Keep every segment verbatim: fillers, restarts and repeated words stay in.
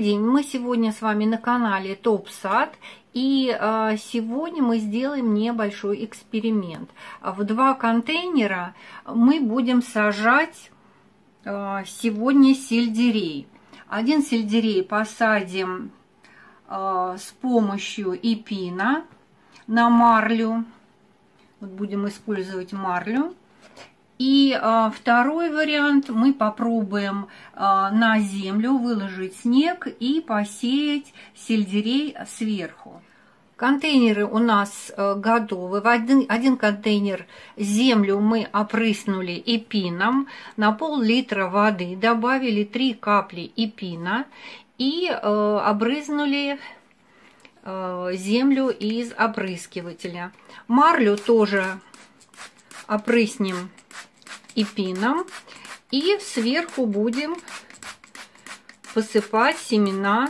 день! Мы сегодня с вами на канале Топ Сад, и э, сегодня мы сделаем небольшой эксперимент. В два контейнера мы будем сажать э, сегодня сельдерей. Один сельдерей посадим э, с помощью эпина на марлю. Вот будем использовать марлю. И э, второй вариант мы попробуем э, на землю выложить снег и посеять сельдерей сверху. Контейнеры у нас э, готовы. В один, один контейнер землю мы опрыснули эпином, на пол-литра воды добавили три капли эпина и э, обрызнули э, землю из опрыскивателя. Марлю тоже опрыснем эпином и сверху будем посыпать семена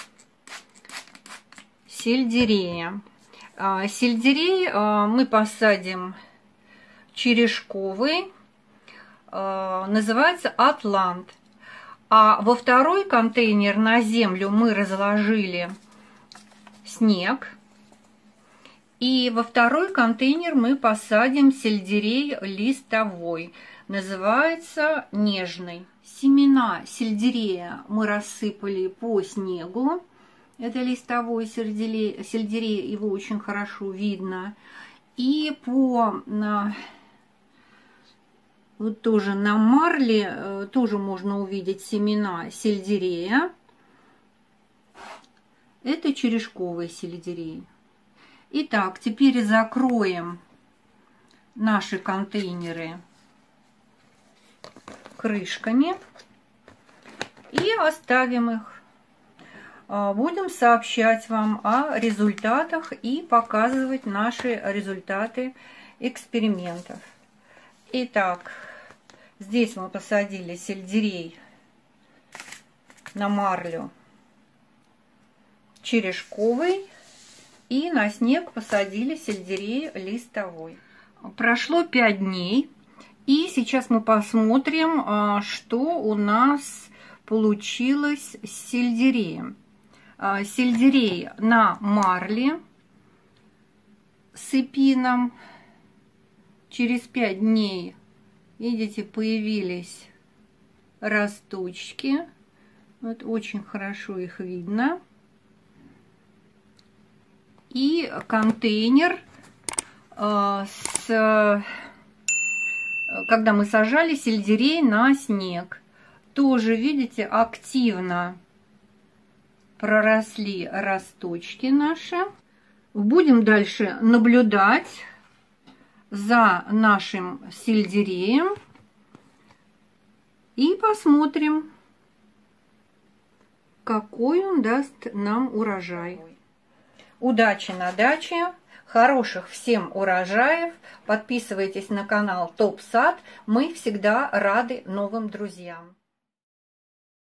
сельдерея. Сельдерей мы посадим черешковый, называется Атлант. А во второй контейнер на землю мы разложили снег. И во второй контейнер мы посадим сельдерей листовой. Называется нежный. Семена сельдерея мы рассыпали по снегу. Это листовой сельдерей, сельдерей, его очень хорошо видно. И по на, вот тоже на марле тоже можно увидеть семена сельдерея. Это черешковый сельдерей. Итак, теперь закроем наши контейнеры крышками и оставим их. Будем сообщать вам о результатах и показывать наши результаты экспериментов. Итак, здесь мы посадили сельдерей на марлю черешковый. И на снег посадили сельдерей листовой. Прошло пять дней. И сейчас мы посмотрим, что у нас получилось с сельдереем. Сельдерей на марле с эпином. Через пять дней, видите, появились росточки. Вот очень хорошо их видно. И контейнер, э, с, когда мы сажали сельдерей на снег, тоже, видите, активно проросли росточки наши. Будем дальше наблюдать за нашим сельдереем и посмотрим, какой он даст нам урожай. Удачи на даче, хороших всем урожаев. Подписывайтесь на канал Топ Сад. Мы всегда рады новым друзьям.